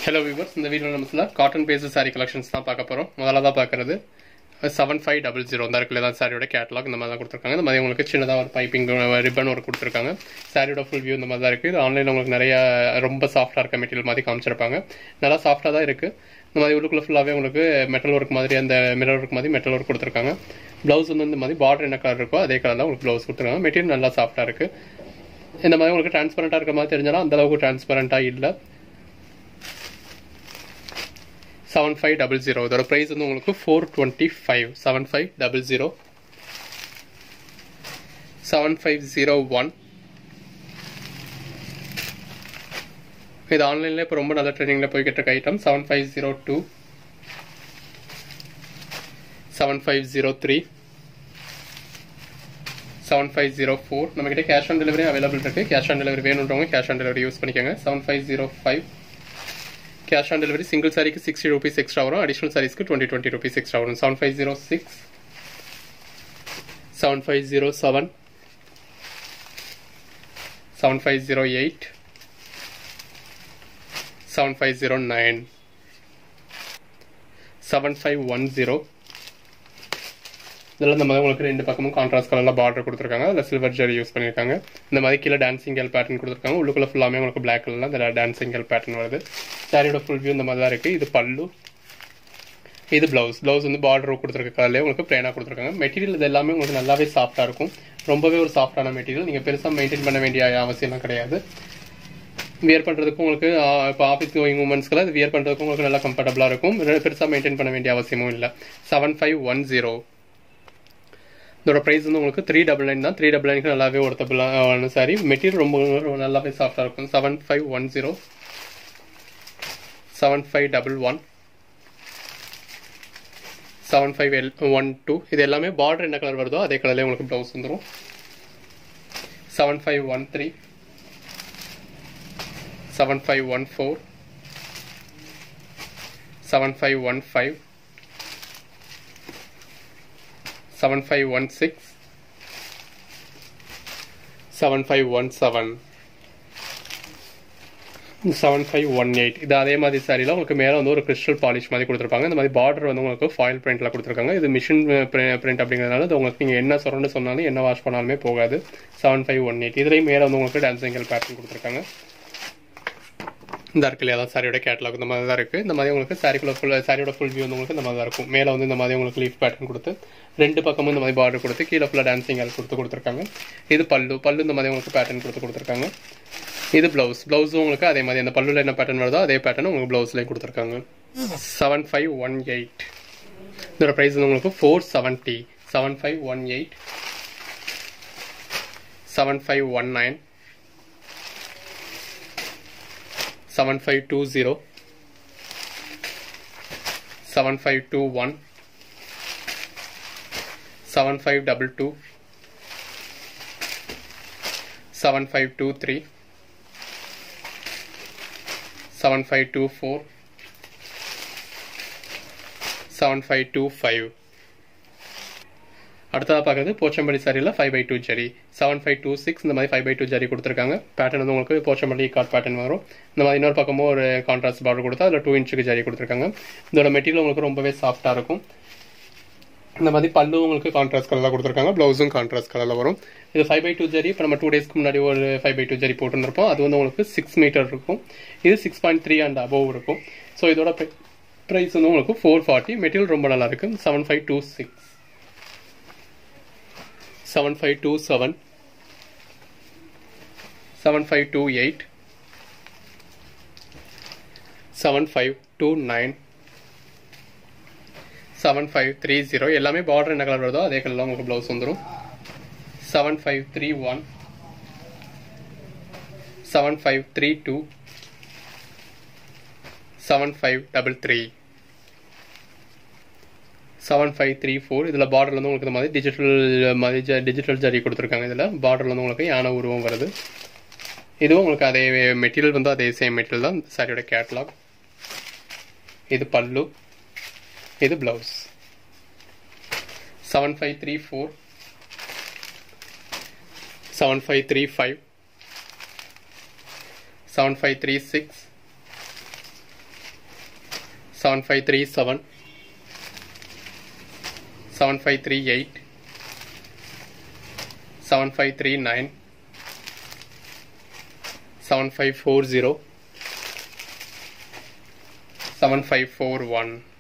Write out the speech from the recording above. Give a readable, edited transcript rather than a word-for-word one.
Hello viewers, இந்த வீடியோல நம்ம காட்டன் பேஸ்ட் saree collections தான் பார்க்க போறோம். முதல்ல பார்க்கிறது 7500 இந்த இருக்குல தான் சாரியோட கேட்டலாக் இந்த மாதிரி தான் கொடுத்திருக்காங்க. இந்த மாதிரி உங்களுக்கு சின்னதா ஒரு பைப்பிங் ரிப்பன் ஒரு கொடுத்திருக்காங்க. சாரியோட ஃபுல் வியூ இந்த மாதிரி தான் இருக்கு. இது ஆன்லைன்ல உங்களுக்கு நிறைய ரொம்ப சாஃப்ட்டா இருக்க மெட்டீரியல் மாதிரி காமிச்சிருப்பாங்க. நல்லா சாஃப்ட்டா தான் இருக்கு. இந்த மாதிரி உள்ளுக்குள்ள ஃபுல்லாவே உங்களுக்கு மெட்டல் ஒர்க் மாதிரி அந்த மிரர் ஒர்க் மாதிரி மெட்டல் ஒர்க் கொடுத்திருக்காங்க. ப்ளவுஸ் வந்து இந்த மாதிரி பார்டர் என்ன கலர் இருக்கோ அதே கலர் தான் உங்களுக்கு ப்ளவுஸ் கொடுத்திருக்காங்க. மெட்டீரியல் நல்லா சாஃப்ட்டா இருக்கு. இந்த மாதிரி உங்களுக்கு டிரான்ஸ்பரண்டா இருக்க மாதிரி தெரிஞ்சாலும் அந்த அளவுக்கு டிரான்ஸ்பரண்டா இல்ல. 7500 இதோட பிரைஸ் வந்து உங்களுக்கு 425 7500 7501 இது ஆன்லைன்ல இப்போ ரொம்ப நல்ல ட்ரெண்டிங்ல போய்கிட்டு இருக்க ஐட்டம் 7502 7503 7504 நம்ம கிட்ட கேஷ் ஆன் டெலிவரி அவைலபிள் இருக்கு. கேஷ் ஆன் டெலிவரி வேணும்ன்றவங்க கேஷ் ஆன் டெலிவரி யூஸ் பண்ணிக்கோங்க. 7505 cash on delivery single saree ku 60 rupees extra varum, additional sarees ku 20 rupees extra varum. 7506 7507 7508 7509 7510 இதெல்லாம் இந்த மாதிரி உங்களுக்கு ரெண்டு பக்கமும் கான்ட்ராஸ்ட் கலர்ல பார்டர் கொடுத்துருக்காங்க. அதில் சில்வர் ஜெரி யூஸ் பண்ணியிருக்காங்க. இந்த மாதிரி கீழே டான்சிங் கேல் பேட்டர்ன் கொடுத்துருக்காங்க. உள்ளுக்குள்ள ஃபுல்லாமே உங்களுக்கு பிளாக் கலர்ல இந்த டான்சிங் கேல் பேட்டர்ன் வருது. சாரியோட ஃபுல் வியூ இந்த மாதிரி தான் இருக்கு. இது பல்லு, இது பிளவுஸ். பிளவுஸ் வந்து பார்டர் கொடுத்துருக்க கலர்லேயே உங்களுக்கு பிளைனா கொடுத்துருக்காங்க. மெட்டீரியல் இது எல்லாமே உங்களுக்கு நல்லாவே சாஃப்டா இருக்கும். ரொம்பவே ஒரு சாஃப்டான மெட்டீரியல். நீங்க பெருசா மெயின்டைன் பண்ண வேண்டிய அவசியம் கிடையாது. வியர் பண்றதுக்கு உங்களுக்கு இப்போ ஆஃபீஸ் கோயிங் உமன்ஸ்க்குலாம் இது வியர் பண்றதுக்கு உங்களுக்கு நல்லா கம்ஃபர்டபுளா இருக்கும். பெருசா மெயின்டைன் பண்ண வேண்டிய அவசியமும் இல்லை. 7510 இதோட பிரைஸ் வந்து உங்களுக்கு 399 தான். 399 நல்லாவே ஒர்த்தபிளான சாரி. மெட்டீரியல் ரொம்ப நல்லாவே சாஃப்டா இருக்கும். 7510 7511 7512 இது எல்லாமே பார்டர் என்ன கலர் வருதோ அதே கலர்லயே உங்களுக்கு ப்ளவுஸ் வந்துடும். 7513 7514 7515 7516 7517 7518 இது அதே மாதிரி சாரியில் உங்களுக்கு மேலே வந்து ஒரு கிறிஸ்டல் பாலிஷ் மாதிரி கொடுத்துருப்பாங்க. இந்த மாதிரி பார்டர் வந்து உங்களுக்கு ஃபாயில் பிரிண்ட்ல கொடுத்துருக்காங்க. இது மிஷின் பிரிண்ட் அப்படிங்கிறதுனால இது உங்களுக்கு நீங்கள் என்ன சொரண்டு சொன்னாலும் என்ன வாஷ் பண்ணாலுமே போகாது. 7518 இதுலேயும் மேலே வந்து உங்களுக்கு டான்சிங்கல் பேட்டர்ன் கொடுத்துருக்காங்க. இந்த இருக்கு இல்லையா, அதான் சாரியோட கேட்டலாக் இந்த மாதிரி தான் இருக்கு. இந்த மாதிரி உங்களுக்கு சாரியோட ஃபுல் வியூ வந்து உங்களுக்கு இந்த மாதிரி தான் இருக்கும். மேலே வந்து இந்த மாதிரி உங்களுக்கு லீஃப் பேட்டர்ன் கொடுத்து ரெண்டு பக்கமும் இந்த மாதிரி பார்டர் கொடுத்து கீழே ஃபுல்லாக டான்சிங் கொடுத்துருக்காங்க. இது பல்லு இந்த மாதிரி உங்களுக்கு பேட்டர்ன் கொடுத்துருக்காங்க. இது பிளவுஸும் உங்களுக்கு அதே மாதிரி அந்த பல்லுல என்ன பேட்டர்ன் வருதோ அதே பேட்டர்ன் உங்களுக்கு பிளவுஸ்லேயும் கொடுத்துருக்காங்க. 7518 இதோட ப்ரைஸ் வந்து உங்களுக்கு 470 7518 7519 7520 7521 7522 7523 7524 7525 அடுத்ததாக பார்க்குறது போச்சம்பள்ளி சாரியில் 5x2 ஜரி 7526 இந்த மாதிரி 5x2 ஜரி கொடுத்துருக்காங்க. பேட்டர்ன் வந்து உங்களுக்கு போச்சம்பள்ளி கார்ட் பேட்டர்ன் வரும். இந்த மாதிரி இன்னொரு பக்கமும் ஒரு கான்ட்ராஸ்ட் பார்டர் கொடுத்தா அதில் 2 இன்ச்சுக்கு ஜரி கொடுத்துருக்காங்க. இதோட மெட்டீரியல் உங்களுக்கு ரொம்பவே சாஃப்டாக இருக்கும். இந்த மாதிரி பல்லு உங்களுக்கு கான்ட்ராஸ்ட் கலரில் கொடுத்துருக்காங்க. ப்ளவுஸும் கான்ட்ராஸ்ட் கலரில் வரும். இது 5x2 ஜரி. இப்போ நம்ம 2 டேஸ்க்கு முன்னாடி ஒரு 5x2 ஜரி போட்டுருப்போம். அது வந்து உங்களுக்கு 6 மீட்டர் இருக்கும். இது 6.3 அண்ட் அபோவ் இருக்கும். ஸோ இதோட ப்ரைஸ் வந்து உங்களுக்கு 440. மெட்டீரியல் ரொம்ப நல்லா இருக்கு. 7526 7527 7528 7529 7530 எல்லாமே பார்டர் என்ன கலர் வருதோ அதே கலர்ல உங்களுக்கு ப்ளவுஸ் வந்துடும். 7531 7532 7533 7534 இதில் பார்டர்ல வந்து உங்களுக்கு இந்த மாதிரி டிஜிட்டல் ஜரி கொடுத்துருக்காங்க. இதில் பார்டர்ல வந்து உங்களுக்கு யானை உருவம் வருது. இதுவும் உங்களுக்கு அதே மெட்டீரியல் வந்து அதே சேம் மெட்டீரியல் தான். சாரியோட கேட்டலாக். இது பல்லு, இது பிளவுஸ். 7534 7535 7536 7537 7538 7539 7540 7541